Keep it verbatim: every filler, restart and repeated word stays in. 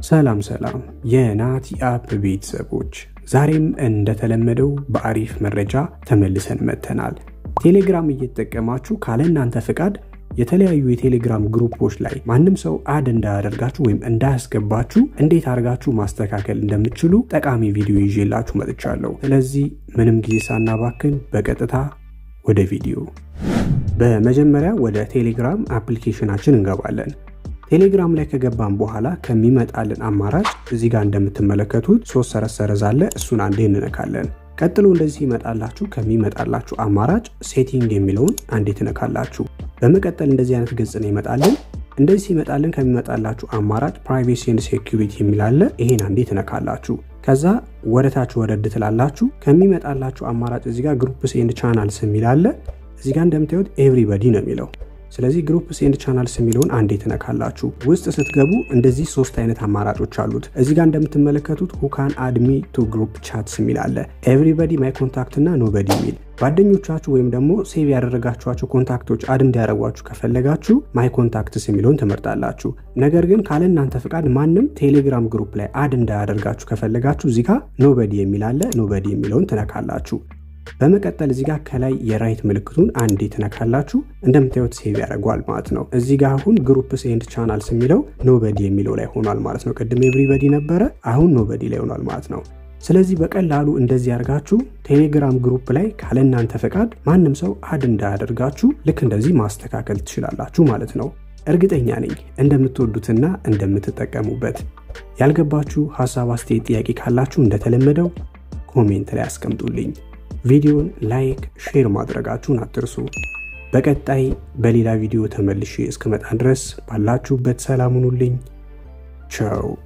ሰላም ሰላም የናቲ አፕ ቤተሰቦች ዛሬም እንደተለመደው በአሪፍ መረጃ ተመልሰን መተናል። ቴሌግራም እየተጠቀማችሁ ካለ እናንተ ፍቃድ የተለያዩ የቴሌግራም ግሩፖች ላይ ማንም ሰው አድ እንዳያደርጋችሁ ወይም እንዳያስገባችሁ እንዴት አድርጋችሁ ማስተካከል እንደምትችሉ ጠቃሚ ቪዲዮ ይዤላችሁ መጥቻለሁ። ስለዚህ ምንም ጊዜ ሳናባክን በቀጥታ ወደ ቪዲዮ። በመጀመሪያ ወደ ቴሌግራም አፕሊኬሽናችን እንገባለን። ቴሌግራም ላይ ከገባን በኋላ ከሚመጣልን አማራጭ እዚህ ጋር እንደምትመለከቱት ሶስት ሰረሰረዝ አለ። እሱን አንዴ እንነካለን። ቀጥሎ እንደዚህ ይመጣላችሁ። ከሚመጣላችሁ አማራጭ ሴቲንግ የሚለውን አንዴ ትነካላችሁ። በመቀጠል እንደዚህ አይነት ገጽ ነው ይመጣልን። እንደዚህ ይመጣልን ከሚመጣላችሁ አማራጭ ፕራይቬሲ ኤንድ ሴኩሪቲ የሚላለ ይሄን አንዴ ትነካላችሁ። ከዛ ወደታች ወረድ ትላላችሁ። ከሚመጣላችሁ አማራጭ እዚህ ጋር ግሩፕስ ኤንድ ቻናልስ የሚላለ እዚህ ጋር እንደምታዩት ኤቭሪባዲ ነው የሚለው። ስለዚህ ግሩፕስ ኤንድ ቻናልስ የሚለውን አንዴ ትነካላችሁ። ውስጥ ስትገቡ እንደዚህ ሶስት አይነት አማራጮች አሉት። እዚህ ጋር እንደምትመለከቱት who can add me to group chats የሚል አለ። everybody my contact እና nobody የሚል ጓደኞቻችሁ ወይም ደግሞ ሴቭ ያደረጋችኋቸው ኮንታክቶች አድ እንዲያደርጓችሁ ከፈለጋችሁ my contacts የሚለውን ትመርጣላችሁ። ነገር ግን ካለ እናንተ ፍቃድ ማንም ቴሌግራም ግሩፕ ላይ አድ እንዳያደርጋችሁ ከፈለጋችሁ እዚህ ጋር nobody የሚል አለ። nobody የሚለውን ትነካላችሁ። በመቀጠል እዚህ ጋር ከላይ የራይት ምልክቱን አንዴ ትነካላችሁ። እንደምታዩት ሴቭ ያደርጋል ማለት ነው። እዚህ ጋር አሁን ግሩፕስ ኤንድ ቻናልስ የሚለው ኖበዲ የሚለው ላይ ሆኗል ማለት ነው። ቀድሞ ኤቭሪባዲ ነበረ፣ አሁን ኖበዲ ላይ ሆኗል ማለት ነው። ስለዚህ በቀላሉ እንደዚህ አድርጋችሁ ቴሌግራም ግሩፕ ላይ ካለ እናንተ ፈቃድ ማንም ሰው አድ እንዳያደርጋችሁ ልክ እንደዚህ ማስተካከል ትችላላችሁ ማለት ነው። እርግጠኛ ነኝ እንደምትወዱትና እንደምትጠቀሙበት። ያልገባችሁ ሐሳብ፣ አስተያየት፣ ጥያቄ ካላችሁ እንደተለመደው ኮሜንት ላይ አስቀምጡልኝ። ቪዲዮን ላይክ ሼር ማድረጋችሁን አትርሱ። በቀጣይ በሌላ ቪዲዮ ተመልሼ እስከመጣ ድረስ ባላችሁበት ሰላም ሁኑልኝ። ቻው።